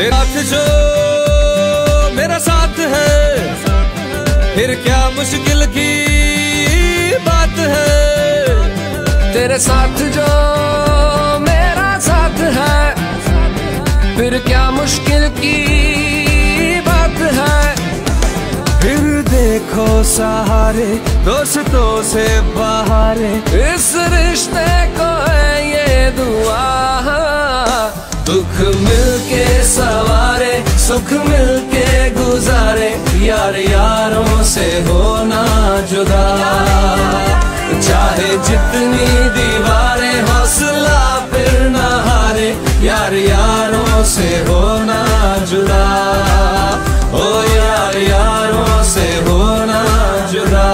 साथ जो मेरा साथ है, फिर क्या मुश्किल की बात है। तेरे साथ जो मेरा साथ है, फिर क्या मुश्किल की बात है। फिर देखो सहारे दोस्तों से बहारे, इस रिश्ते को है ये दुआ। दुख मिलके सवारे, सुख मिलके गुजारे, यार यारों से होना जुदा। चाहे जितनी दीवारें, हौसला फिर न हारे, यार यारों से होना जुदा। ओ यार यारों से होना जुदा।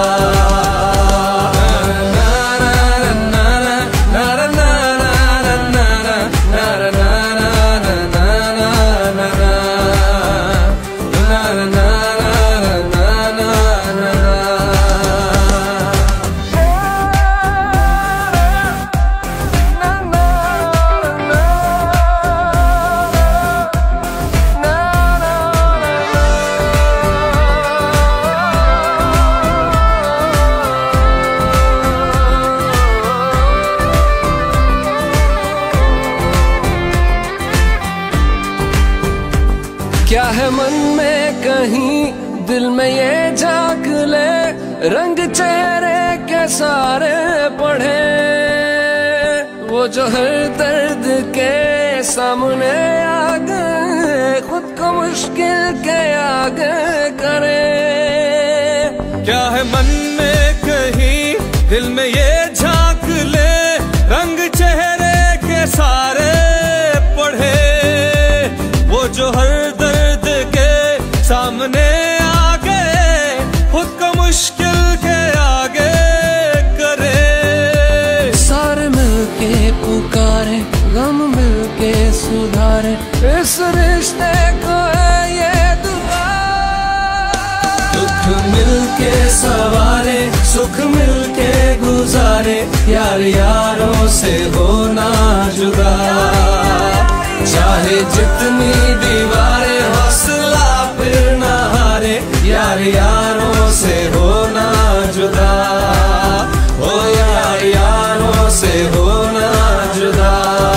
क्या है मन में कहीं दिल में ये झांक ले, रंग चेहरे के सारे पढ़े। वो जो हर दर्द के सामने आ गए, खुद को मुश्किल के आगे करे। क्या है मन में कहीं दिल में ये झांक ले, रंग चेहरे के सारे पढ़े। वो जो हर दर्द के सामने आ गए, खुद को मुश्किल के आगे करे। सारे मिलके पुकारे, गम मिलके सुधारे, इस रिश्ते को है ये दुआ। दुख मिलके सवारे, सुख मिलके गुजारे, यार यारों से होना जुदा। चाहे जितनी दीवारें, हौसला फिर न हारे, यार यारों से होना जुदा। ओ यार यारों से होना जुदा।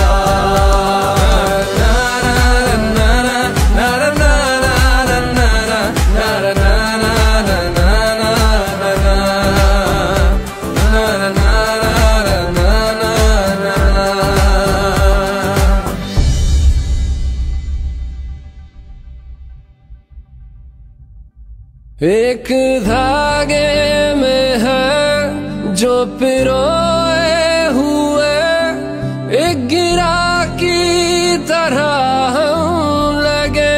एक धागे में है जो पिरोए हुए, एक गिरा की तरह हम लगे।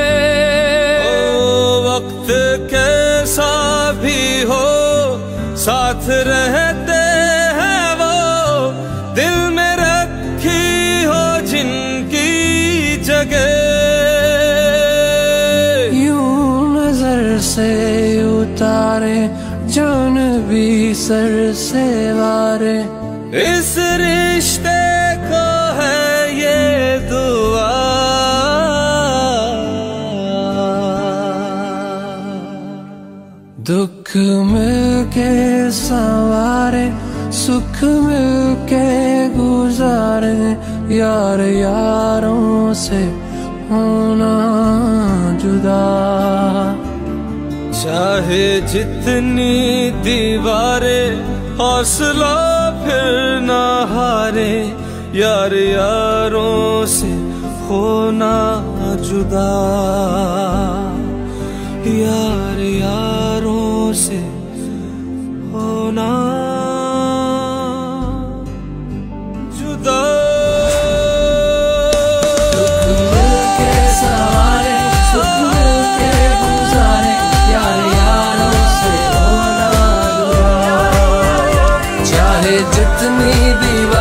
ओ वक्त कैसा भी हो, साथ रहते हैं वो, दिल में रखी हो जिनकी जगह। से उतारे जान भी सर से वारे, इस रिश्ते को है ये दुआ। दुख मिलके सवारे, सुख मिलके गुजारे, यार यारों से होना जुदा। चाहे जितनी दीवारें, हौसला फिर न हारे, यार यारों से होना जुदा। यार यारों से होना जुदा। जितनी दीवार